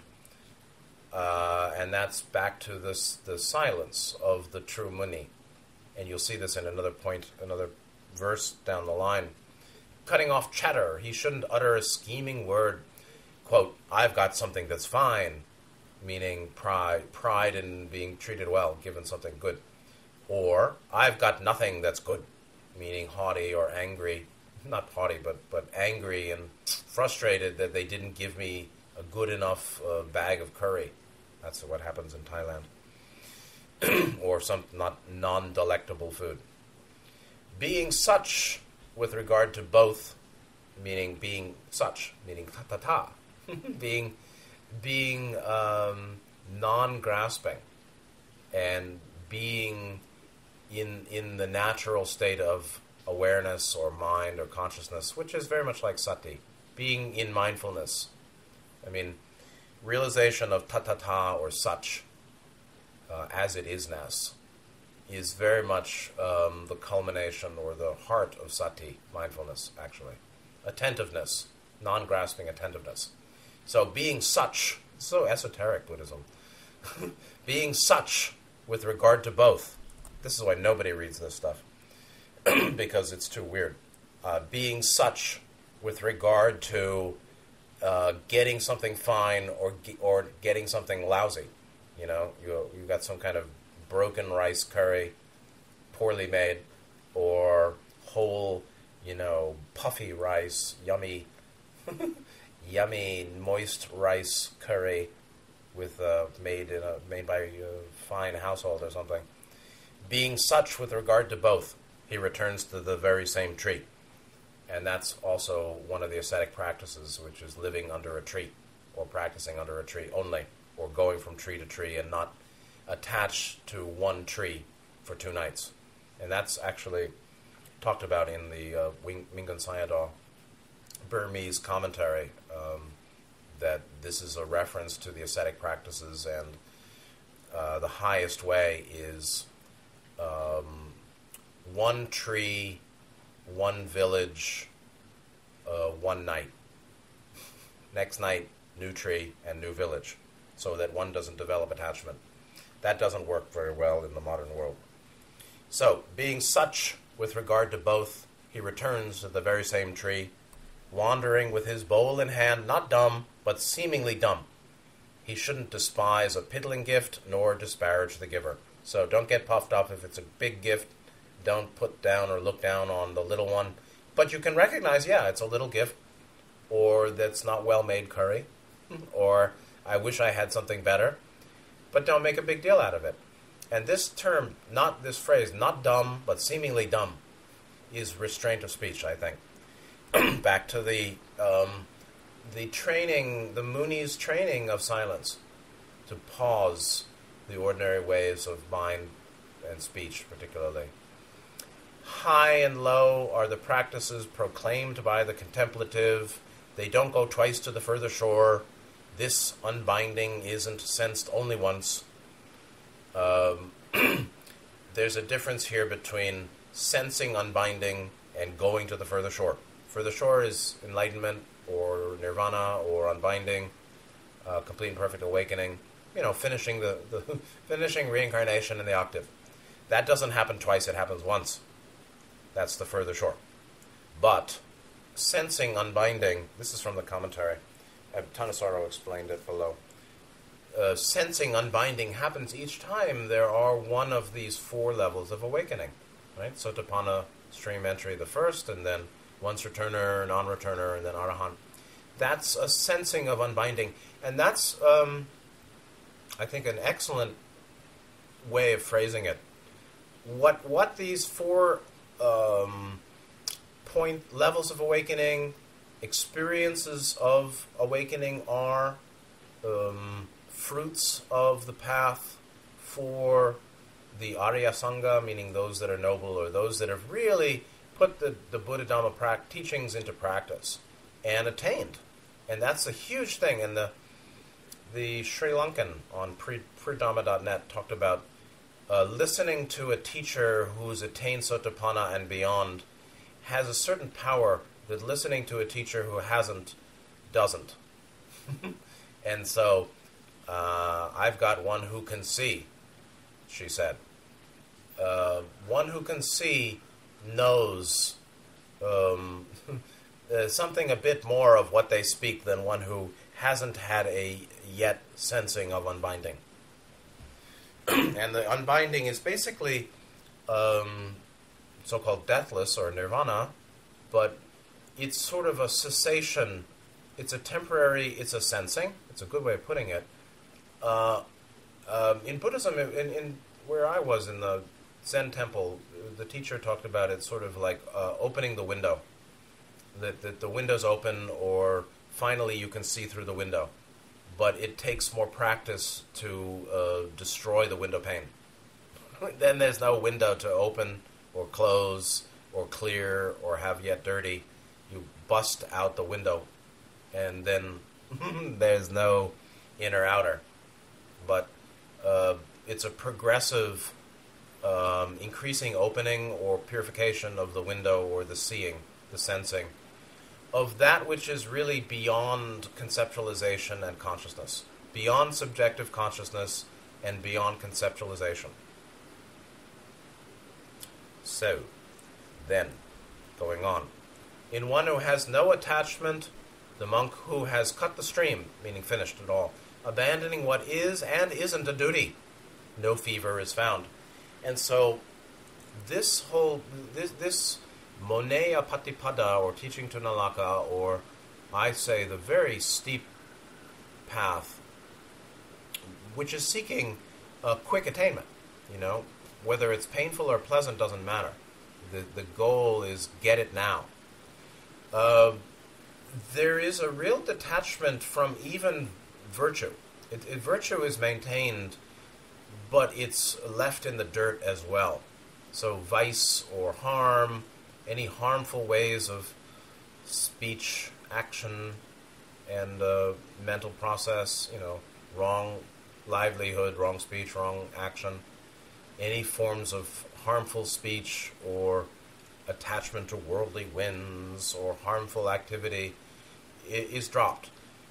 Uh, and that's back to this the silence of the true Muni. And you'll see this in another point, another verse down the line. Cutting off chatter. He shouldn't utter a scheming word. Quote, I've got something that's fine, meaning pride, pride in being treated well, given something good. Or, I've got nothing that's good, meaning haughty or angry. Not haughty, but, but angry and frustrated that they didn't give me a good enough uh, bag of curry. That's what happens in Thailand. Or some not non-delectable food. Being such with regard to both, meaning being such, meaning ta-ta-ta, being, being um, non-grasping, and being in in the natural state of awareness or mind or consciousness, which is very much like sati, being in mindfulness. I mean, realization of ta-ta-ta or such, uh, as it isness, is very much um, the culmination or the heart of sati, mindfulness, actually. Attentiveness, non-grasping attentiveness. So being such, so esoteric Buddhism, being such with regard to both. This is why nobody reads this stuff, because it's too weird. Uh, being such with regard to uh, getting something fine or or getting something lousy. You know, you you got some kind of broken rice curry, poorly made, or whole, you know, puffy rice, yummy, yummy moist rice curry with uh, made in a made by a fine household or something. Being such with regard to both, he returns to the very same tree. And that's also one of the ascetic practices, which is living under a tree, or practicing under a tree only, or going from tree to tree and not attached to one tree for two nights. And that's actually talked about in the uh, Mingun Sayadaw Burmese commentary, um, that this is a reference to the ascetic practices, and uh, the highest way is um, one tree, one village, uh, one night. Next night, new tree and new village, so that one doesn't develop attachment. That doesn't work very well in the modern world. So, being such with regard to both, he returns to the very same tree, wandering with his bowl in hand, not dumb, but seemingly dumb. He shouldn't despise a piddling gift, nor disparage the giver. So don't get puffed up if it's a big gift. Don't put down or look down on the little one. But you can recognize, yeah, it's a little gift, or that's not well-made curry, or I wish I had something better. But don't make a big deal out of it. And this term, not this phrase, not dumb, but seemingly dumb, is restraint of speech, I think. Back to the um, the training, the Muni's training of silence, to pause the ordinary ways of mind and speech, particularly. High and low are the practices proclaimed by the contemplative. They don't go twice to the further shore. This unbinding isn't sensed only once. Um, there's a difference here between sensing unbinding and going to the further shore. Further shore is enlightenment or nirvana or unbinding, uh, complete and perfect awakening. You know, finishing the, the finishing reincarnation in the octave. That doesn't happen twice; it happens once. That's the further shore. But sensing unbinding. This is from the commentary. Uh, Thanissaro explained it below. Uh, sensing unbinding happens each time there are one of these four levels of awakening. Right? Sotapanna, stream entry, the first, and then once returner, non-returner, and then arahant. That's a sensing of unbinding. And that's, um, I think, an excellent way of phrasing it. What what these four um, point levels of awakening, experiences of awakening are, um, fruits of the path for the Arya Sangha, meaning those that are noble or those that have really put the, the Buddha Dhamma pra- teachings into practice and attained. And that's a huge thing. And the the Sri Lankan on pre dhamma dot net talked about uh, listening to a teacher who's attained Sotapanna and beyond has a certain power that listening to a teacher who hasn't doesn't. And so uh, I've got one who can see, she said. Uh, one who can see knows um, uh, something a bit more of what they speak than one who hasn't had a yet sensing of unbinding. And the unbinding is basically um, so-called deathless or nirvana, but it's sort of a cessation. It's a temporary, it's a sensing. It's a good way of putting it. Uh, um, in Buddhism, in, in where I was in the Zen temple, the teacher talked about it sort of like uh, opening the window. That, that the window's open, or finally you can see through the window. But it takes more practice to uh, destroy the window pane. Then there's no window to open or close or clear or have yet dirty. You bust out the window, and then there's no inner outer. But uh, it's a progressive Um, increasing opening or purification of the window or the seeing, the sensing, of that which is really beyond conceptualization and consciousness, beyond subjective consciousness and beyond conceptualization. So, then, going on. In one who has no attachment, the monk who has cut the stream, meaning finished it all, abandoning what is and isn't a duty, no fever is found. And so, this whole, this, this Moneyya Patipada, or teaching to Nalaka, or I say the very steep path, which is seeking a quick attainment, you know, whether it's painful or pleasant doesn't matter. The, the goal is get it now. Uh, there is a real detachment from even virtue. It, it, virtue is maintained, but it's left in the dirt as well. So vice or harm, any harmful ways of speech, action, and uh, mental process, you know, wrong livelihood, wrong speech, wrong action, any forms of harmful speech or attachment to worldly winds or harmful activity is dropped.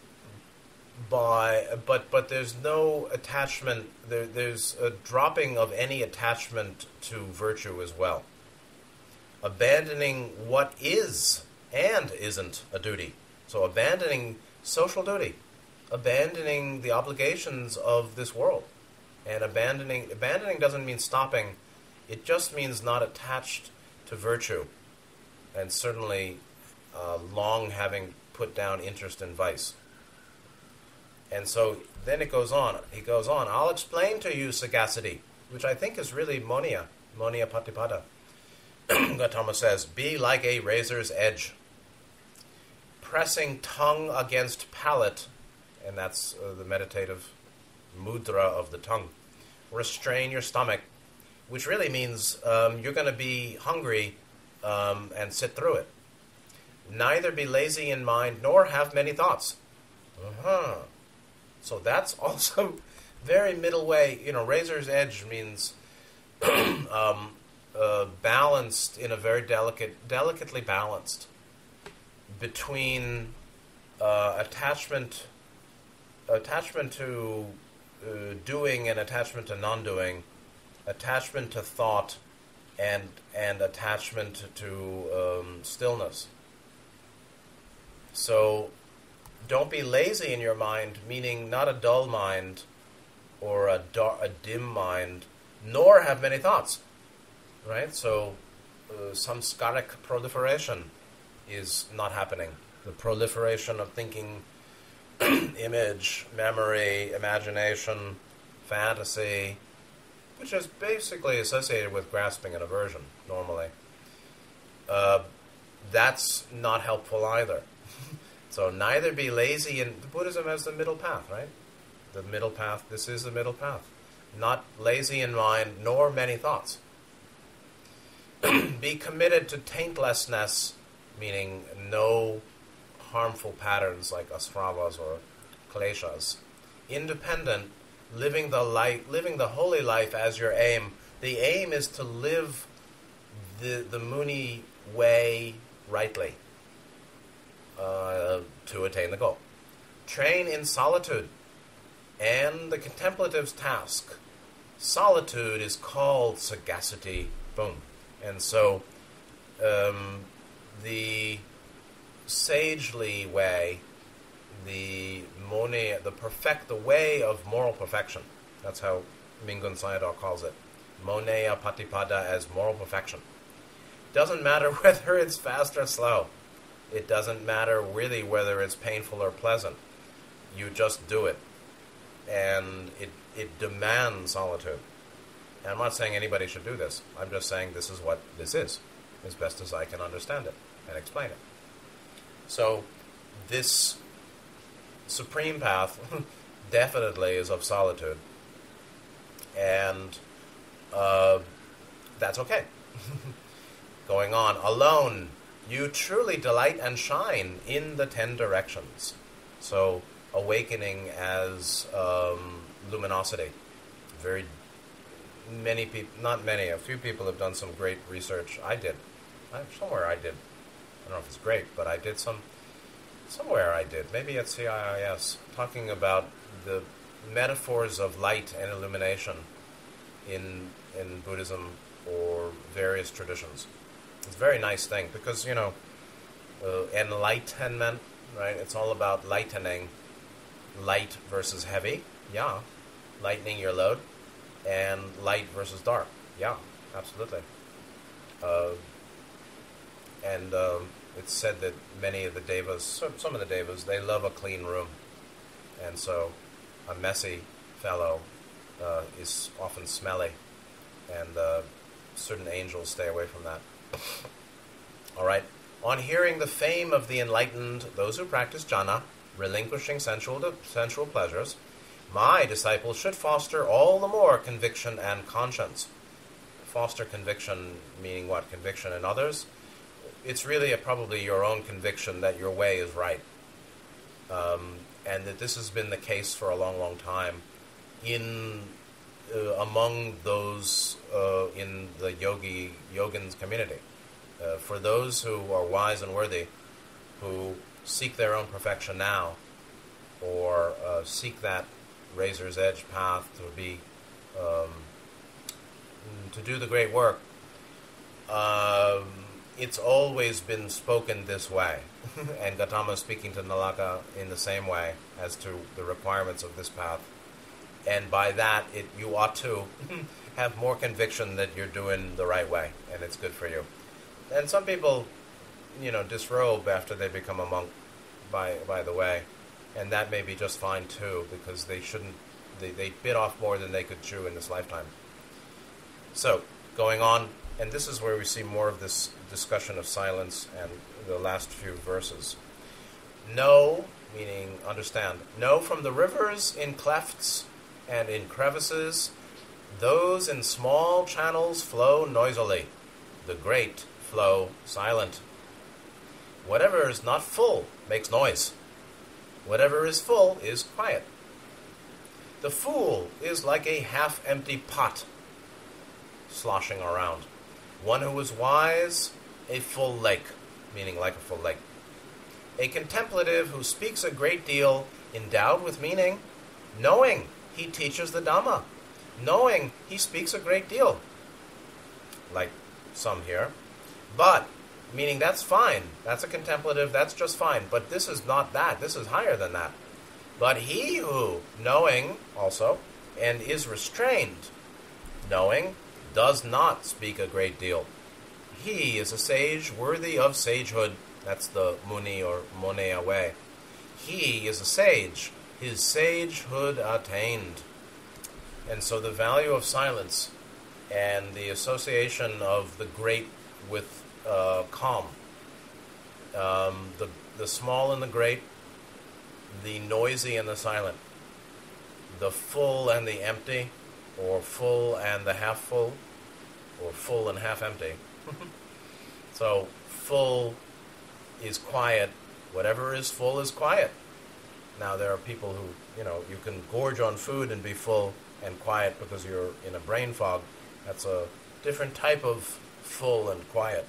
By but but there's no attachment. There, there's a dropping of any attachment to virtue as well. Abandoning what is and isn't a duty. So abandoning social duty, abandoning the obligations of this world, and abandoning abandoning doesn't mean stopping. It just means not attached to virtue, and certainly uh, long having put down interest in vice. And so then it goes on. He goes on, I'll explain to you sagacity, which I think is really Moneyya, Moneyya Patipada. Gautama says, be like a razor's edge, pressing tongue against palate, and that's uh, the meditative mudra of the tongue. Restrain your stomach, which really means um, you're going to be hungry um, and sit through it. Neither be lazy in mind nor have many thoughts. Uh-huh. So that's also very middle way. You know, razor's edge means um, uh, balanced in a very delicate, delicately balanced between uh, attachment, attachment to uh, doing and attachment to non-doing, attachment to thought, and and attachment to um, stillness. So don't be lazy in your mind, meaning not a dull mind or a, dar- a dim mind, nor have many thoughts, right? So uh, samskaric proliferation is not happening. The proliferation of thinking, image, memory, imagination, fantasy, which is basically associated with grasping and aversion, normally. Uh, that's not helpful either. So neither be lazy, in Buddhism has the middle path, right? The middle path, this is the middle path. Not lazy in mind, nor many thoughts. Be committed to taintlessness, meaning no harmful patterns like asravas or kleshas. Independent, living the life, living the holy life as your aim. The aim is to live the the Muni way rightly. Uh, to attain the goal. Train in solitude and the contemplative's task. Solitude is called sagacity. Boom. And so um, the sagely way, the Moneyya, the perfect, the way of moral perfection. That's how Mingun Sayadaw calls it. Moneyya Patipada as moral perfection. Doesn't matter whether it's fast or slow. It doesn't matter really whether it's painful or pleasant. You just do it. And it, it demands solitude. And I'm not saying anybody should do this. I'm just saying this is what this is, as best as I can understand it and explain it. So this supreme path definitely is of solitude. And uh, that's okay. Going on. Alone, you truly delight and shine in the ten directions. So, awakening as um, luminosity. Very many people, not many, a few people have done some great research. I did. I, somewhere I did. I don't know if it's great, but I did some, somewhere I did. Maybe at C I I S, talking about the metaphors of light and illumination in in Buddhism or various traditions. It's a very nice thing because, you know, uh, enlightenment, right? It's all about lightening, light versus heavy, yeah. Lightening your load, and light versus dark, yeah, absolutely. Uh, and um, it's said that many of the devas, some of the devas, they love a clean room. And so a messy fellow uh, is often smelly, and uh, certain angels stay away from that. All right. On hearing the fame of the enlightened, those who practice jhana, relinquishing sensual sensual pleasures, my disciples should foster all the more conviction and conscience. Foster conviction, meaning what? Conviction in others? It's really a, probably your own conviction that your way is right. Um, and that this has been the case for a long, long time. in uh, among those uh, in the yogi yogins community. Uh, for those who are wise and worthy, who seek their own perfection now, or uh, seek that razor's edge path to be um, to do the great work, um, it's always been spoken this way. And Gautama is speaking to Nalaka in the same way as to the requirements of this path. And by that, it you ought to have more conviction that you're doing the right way, and it's good for you. And some people, you know, disrobe after they become a monk, by by the way, and that may be just fine too, because they shouldn't, they, they bit off more than they could chew in this lifetime. So, going on, and this is where we see more of this discussion of silence and the last few verses. Know, meaning understand, know from the rivers in clefts and in crevices, those in small channels flow noisily, the great flow silent. Whatever is not full makes noise. Whatever is full is quiet. The fool is like a half-empty pot sloshing around. One who is wise, a full lake, meaning like a full lake. A contemplative who speaks a great deal, endowed with meaning, knowing he teaches the Dhamma, knowing he speaks a great deal, like some here. But, meaning that's fine, that's a contemplative, that's just fine, but this is not that, this is higher than that. But he who, knowing also, and is restrained, knowing, does not speak a great deal. He is a sage worthy of sagehood. That's the Muni or Moneyya way. He is a sage, his sagehood attained. And so the value of silence and the association of the great with uh, calm, um, the, the small and the great, the noisy and the silent, the full and the empty, or full and the half full, or full and half empty. So full is quiet. Whatever is full is quiet. Now there are people who, you know, you can gorge on food and be full and quiet because you're in a brain fog. That's a different type of full and quiet.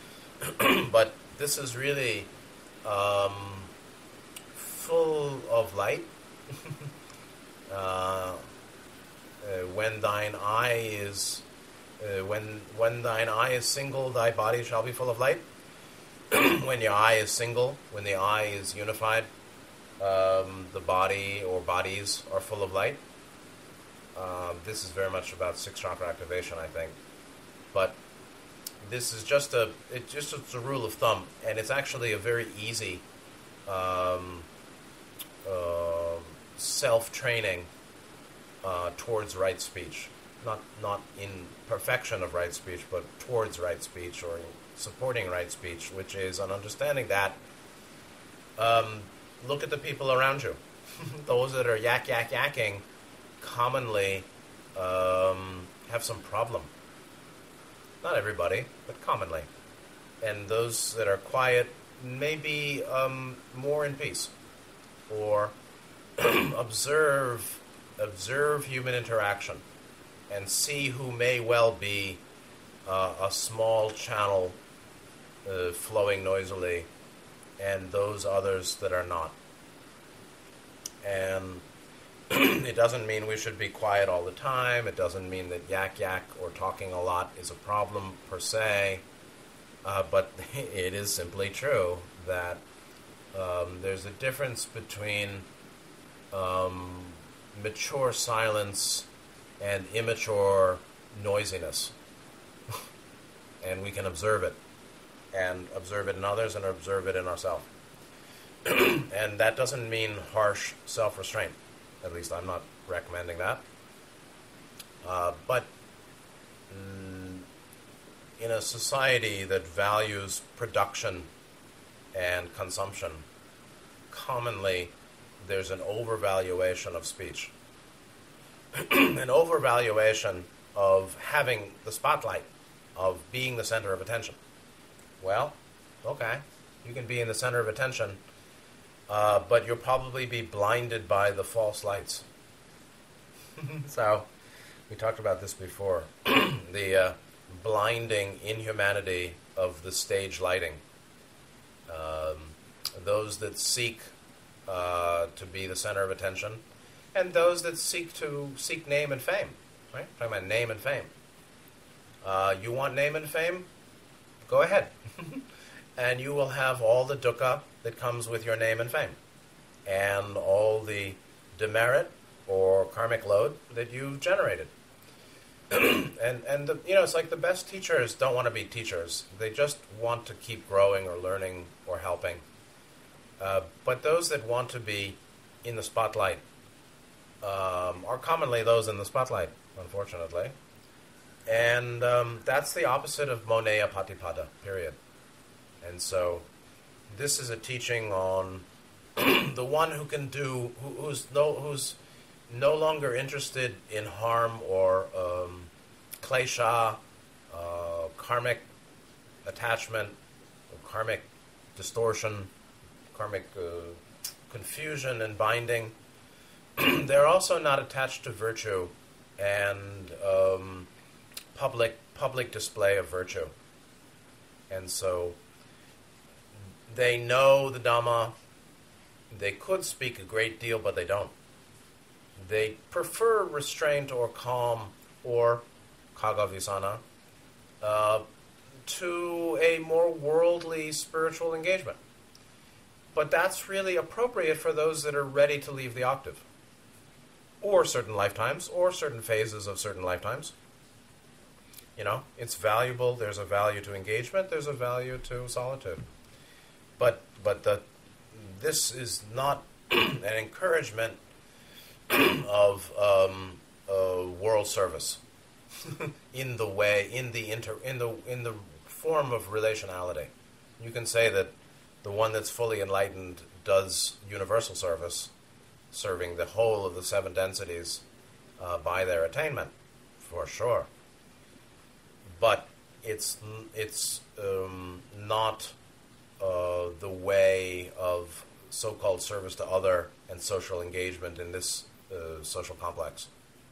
But this is really um, full of light. uh, uh, when thine eye is uh, when when thine eye is single, thy body shall be full of light. When your eye is single, when the eye is unified, um, the body or bodies are full of light. Uh, this is very much about six chakra activation, I think. But this is just a it just it's a rule of thumb, and it's actually a very easy um, uh, self-training uh, towards right speech. Not not in perfection of right speech, but towards right speech or supporting right speech, which is an understanding that um, look at the people around you. Those that are yak yak yakking commonly um, have some problem. Not everybody, but commonly. And those that are quiet may be um, more in peace. Or observe observe human interaction and see who may well be uh, a small channel uh, flowing noisily, and those others that are not. And it doesn't mean we should be quiet all the time. It doesn't mean that yak yak or talking a lot is a problem per se. Uh, but it is simply true that um, there's a difference between um, mature silence and immature noisiness. And we can observe it. And observe it in others and observe it in ourselves. And that doesn't mean harsh self-restraint. At least I'm not recommending that. Uh, but mm, in a society that values production and consumption, commonly there's an overvaluation of speech. An overvaluation of having the spotlight, of being the center of attention. Well, okay, you can be in the center of attention, uh, but you'll probably be blinded by the false lights. So, we talked about this before. the uh, blinding inhumanity of the stage lighting. Um, those that seek uh, to be the center of attention, and those that seek to seek name and fame. Right? We're talking about name and fame. Uh, you want name and fame? Go ahead. And you will have all the dukkha that comes with your name and fame, and all the demerit or karmic load that you've generated. and and the, you know, it's like the best teachers don't want to be teachers. They just want to keep growing or learning or helping. Uh, but those that want to be in the spotlight um, are commonly those in the spotlight, unfortunately. And um, that's the opposite of Moneyya Patipada, period. And so this is a teaching on the one who can do, who, who's no who's no longer interested in harm or um, klesha, uh, karmic attachment, karmic distortion, karmic uh, confusion and binding. They're also not attached to virtue and um, public public display of virtue. And so they know the Dhamma. They could speak a great deal, but they don't. They prefer restraint or calm or kagavisana uh, to a more worldly spiritual engagement. But that's really appropriate for those that are ready to leave the octave, or certain lifetimes, or certain phases of certain lifetimes. You know, it's valuable. There's a value to engagement. There's a value to solitude. But but the this is not an encouragement of um, uh, world service in the way in the inter in the in the form of relationality. You can say that the one that's fully enlightened does universal service, serving the whole of the seven densities uh, by their attainment, for sure. But it's it's um, not uh, the way of so-called service to other and social engagement in this uh, social complex.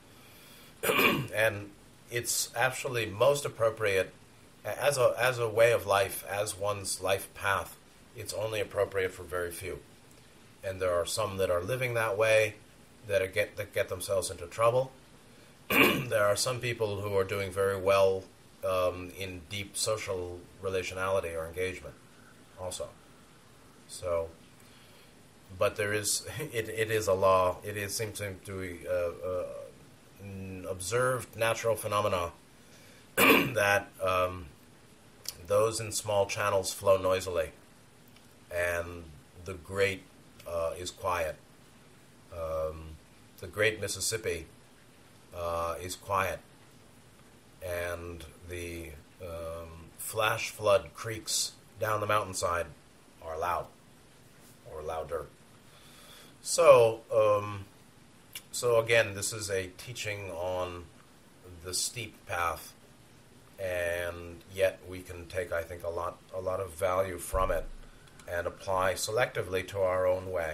And it's actually most appropriate as a as a way of life, as one's life path. It's only appropriate for very few, and there are some that are living that way that are get that get themselves into trouble. There are some people who are doing very well um, in deep social relationality or engagement, also. So, but there is it. It is a law. It is seems to be uh, uh, observed natural phenomena that um, those in small channels flow noisily, and the great uh, is quiet. Um, the great Mississippi uh, is quiet, and the um, flash flood creeks down the mountainside are loud, or louder. So, um, so again, this is a teaching on the steep path, and yet we can take, I think, a lot, a lot of value from it and apply selectively to our own way.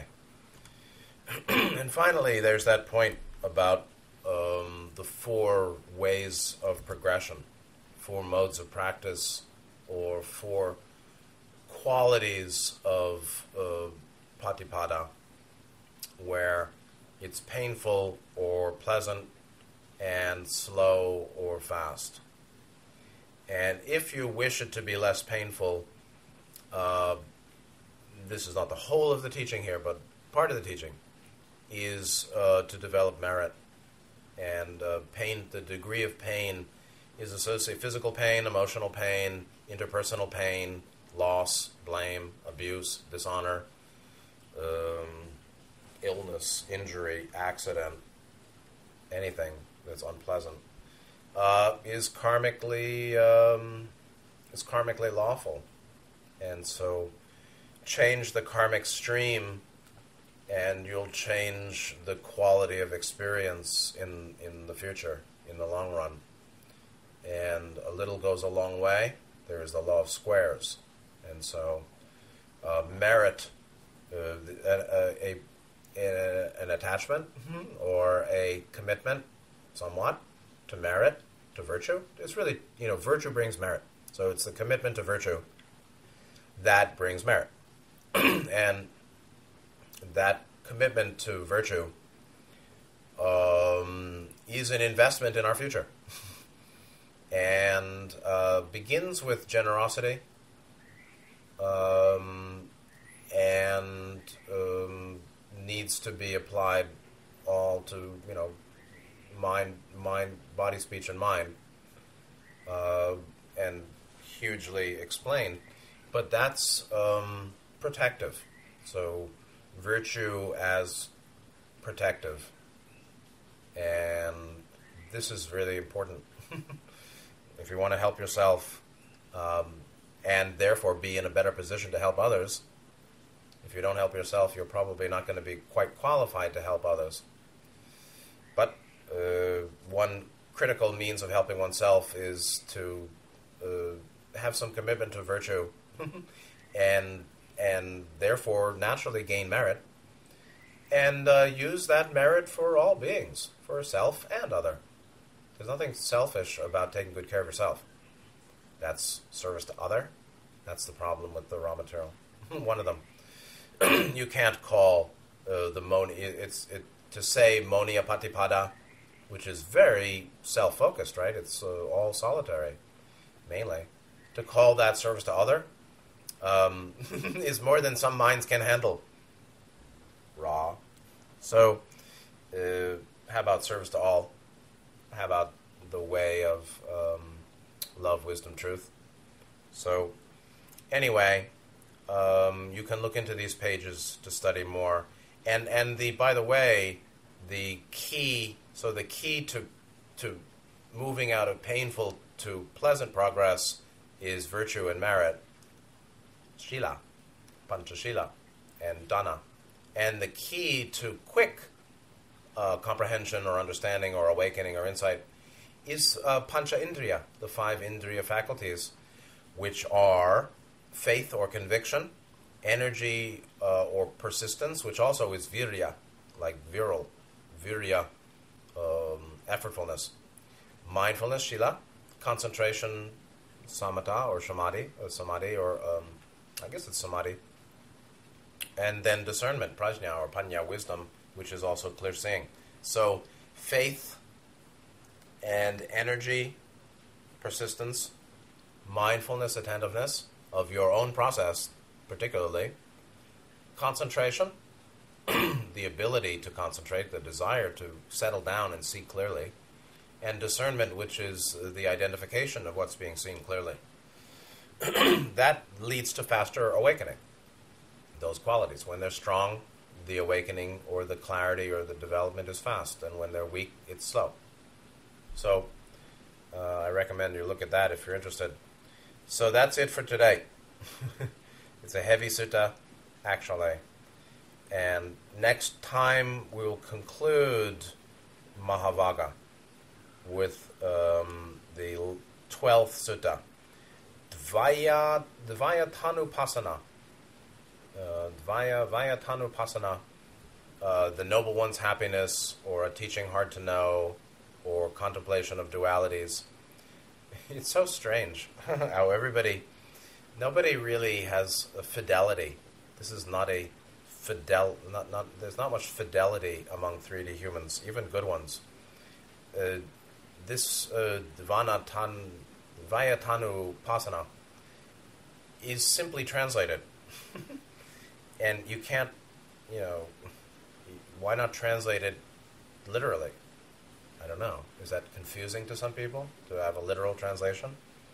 And finally, there's that point about um, the four ways of progression, four modes of practice, or four qualities of uh, patipada, where it's painful or pleasant, and slow or fast. And if you wish it to be less painful, uh, this is not the whole of the teaching here, but part of the teaching is uh, to develop merit. And uh, pain, the degree of pain is associated, physical pain, emotional pain, interpersonal pain, loss, blame, abuse, dishonor, um, illness, injury, accident, anything that's unpleasant, uh, is karmically um, is karmically lawful. And so change the karmic stream, and you'll change the quality of experience in, in the future, in the long run. And a little goes a long way. There is the law of squares. And so uh, merit, uh, a, a, a, an attachment or a commitment, somewhat, to merit, to virtue. It's really, you know, virtue brings merit. So it's the commitment to virtue that brings merit. And that commitment to virtue um, is an investment in our future. And uh, begins with generosity, um, and um, needs to be applied all to, you know, mind, mind, body, speech, and mind, uh, and hugely explained. But that's um, protective. So virtue as protective. And this is really important. If you want to help yourself um, and therefore be in a better position to help others, if you don't help yourself, you're probably not going to be quite qualified to help others. But uh, one critical means of helping oneself is to uh, have some commitment to virtue and and therefore naturally gain merit, and uh, use that merit for all beings, for self and other. There's nothing selfish about taking good care of yourself. That's service to other. That's the problem with the raw material. One of them. You can't call uh, the mon. It's it, to say Moneyya Patipada, which is very self-focused, right? It's uh, all solitary, mainly. To call that service to other um, is more than some minds can handle. Raw. So, uh, how about service to all? How about the way of um, love, wisdom, truth? So, anyway, um, you can look into these pages to study more. And and the by the way, the key. So the key to to moving out of painful to pleasant progress is virtue and merit, shila, panchashila, and dana. And the key to quick uh, comprehension or understanding or awakening or insight is uh, pancha indriya, the five indriya faculties, which are faith or conviction, energy uh, or persistence, which also is virya, like virile, virya, um, effortfulness, mindfulness, shila, concentration, samatha or samadhi, or samadhi, or um, I guess it's samadhi, and then discernment, prajna or panya, wisdom, which is also clear seeing. So faith and energy, persistence, mindfulness, attentiveness of your own process, particularly concentration, the ability to concentrate, the desire to settle down and see clearly, and discernment, which is the identification of what's being seen clearly. That leads to faster awakening. Those qualities, when they're strong, the awakening or the clarity or the development is fast, and when they're weak, it's slow. So uh, I recommend you look at that if you're interested. So that's it for today. It's a heavy sutta, actually. And next time we will conclude Mahavagga with um, the twelfth sutta, Dvaya, Dvaya Tanupasana. Uh, Dvaya, Dvaya Tanupasana, uh, the Noble One's happiness, or a teaching hard to know, or contemplation of dualities. It's so strange how everybody, nobody really has a fidelity. This is not a fidel, not, not, there's not much fidelity among three D humans, even good ones. Uh, this uh, Dvanatan, Dvayatanu Pasana is simply translated. And you can't, you know, why not translate it literally? I don't know. Is that confusing to some people, to have a literal translation?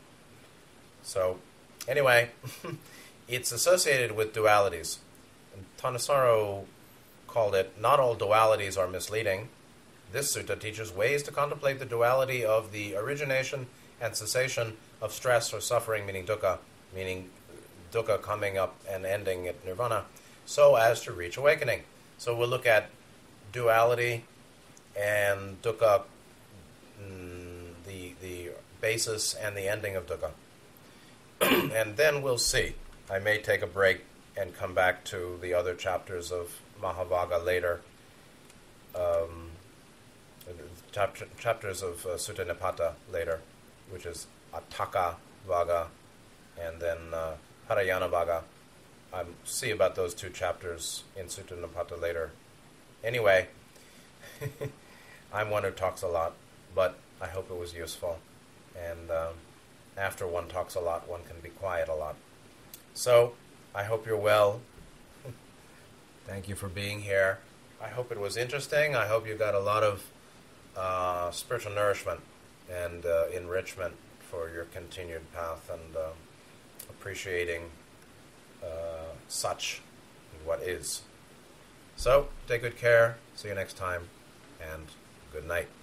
So, anyway, it's associated with dualities. And Thanissaro called it, not all dualities are misleading. This sutta teaches ways to contemplate the duality of the origination and cessation of stress or suffering, meaning dukkha, meaning dukkha coming up and ending at nirvana, so as to reach awakening. So we'll look at duality and dukkha, mm, the the basis and the ending of dukkha. And then we'll see. I may take a break and come back to the other chapters of Mahavagga later. Um, chapter, chapters of uh, Sutta Nipata later, which is Attaka Vagga and then uh, Parayana Vagga. I'll see about those two chapters in Sutta Nipata later. Anyway, I'm one who talks a lot, but I hope it was useful. And um, after one talks a lot, one can be quiet a lot. So, I hope you're well. Thank you for being here. I hope it was interesting. I hope you got a lot of uh, spiritual nourishment and uh, enrichment for your continued path and uh, appreciating uh, such what is. So, take good care. See you next time, and good night.